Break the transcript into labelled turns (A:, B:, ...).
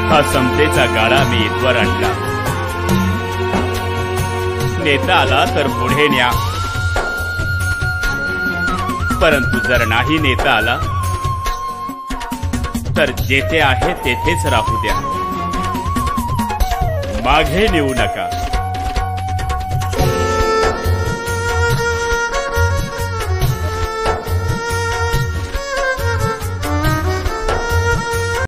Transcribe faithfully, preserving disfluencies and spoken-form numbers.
A: हा समतेचा गाडा मी इथवर आणला. नेता आला तर पुढे न्या, परंतु जर नाही नेता आला तर जेथे आहे तेथेच राहू द्या, मागे नेऊ नका.